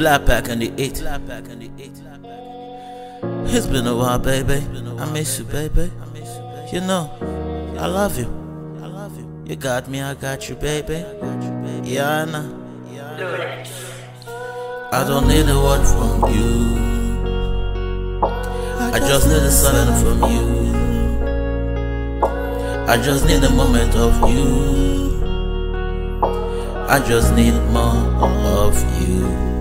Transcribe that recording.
Blackpac and the 8. It's been a while, baby. I miss you, baby. You know, I love you. You got me, I got you, baby. Yeah, I know. I don't need a word from you. I just need a sign from you. I just need a moment of you. I just need more of you.